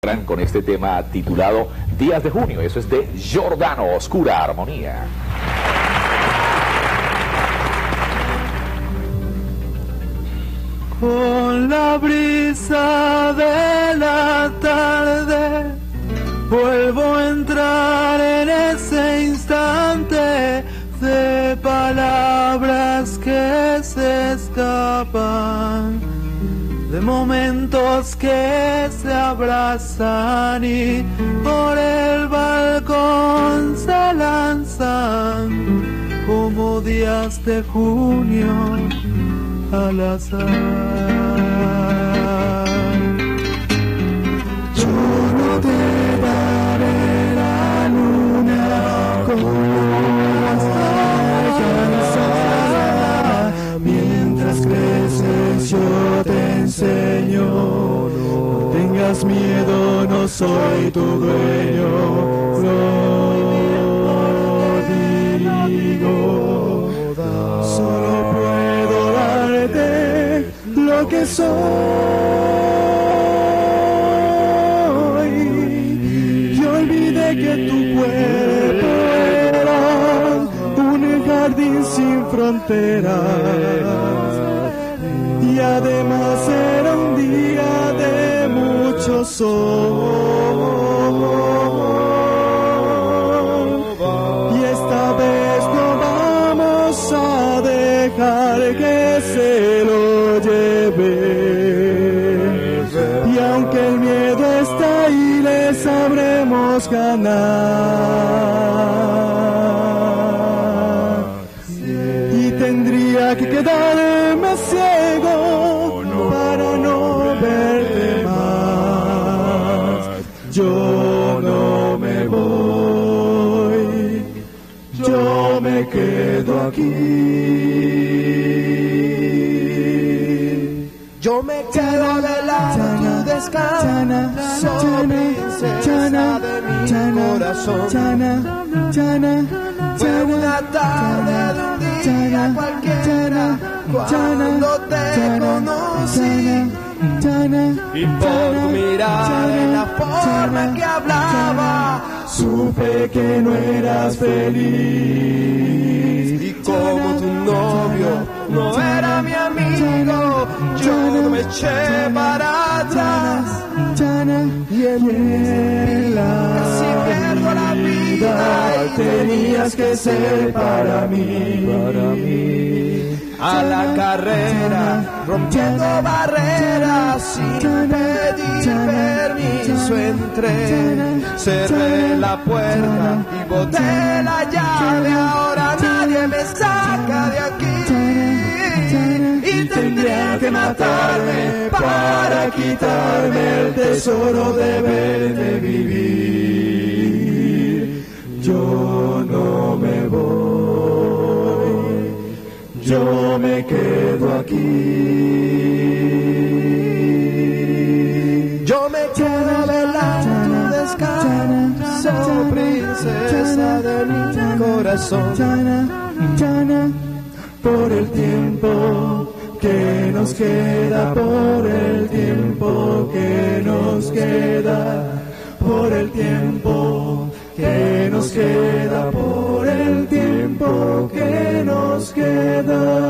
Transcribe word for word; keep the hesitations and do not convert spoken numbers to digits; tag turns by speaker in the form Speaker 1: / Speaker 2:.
Speaker 1: con este tema titulado Días de Junio. Eso es de Giordano, Oscura Armonía.
Speaker 2: Con la brisa de la tarde vuelvo a entrar en ese instante de palabras que se escapan, de momentos que se abrazan y por el balcón se lanzan como días de junio al azar. Yo no te daré la luna como alcanzar. Mientras creces yo te enseño. No tengas miedo, no soy tu dueño. Lo digo, solo puedo darte lo que soy. Yo olvidé que tu cuerpo era un jardín sin fronteras y además era un día de mucho sol. Y esta vez no vamos a dejar que se lo lleve. Y aunque el miedo está ahí, le sabremos ganar. Y tendría que quedarme ciego para no verte más. Yo no me voy, yo me quedo aquí. Yo me quedo del lado de tu descanso, princesa de mi corazón. Fue una tarde de un día cualquiera cuando te conocí, y por tu mirada y la forma que hablaba supe que no eras feliz. Y como tu novio no era mi amigo, yo me eché para atrás y en casi pierdo la vida. Tenías que ser para mí, para mí. A la carrera, rompiendo barreras, sin pedir permiso entré, cerré la puerta y boté la llave. Ahora nadie me saca de aquí. Y tendría que matarme para quitarme el tesoro de verte vivir. Yo no me voy, yo me quedo aquí. Yo me quedo velando tu descanso, princesa de mi corazón. Por el tiempo que nos queda, por el tiempo que nos queda, por el tiempo que nos queda, por el tiempo que nos queda.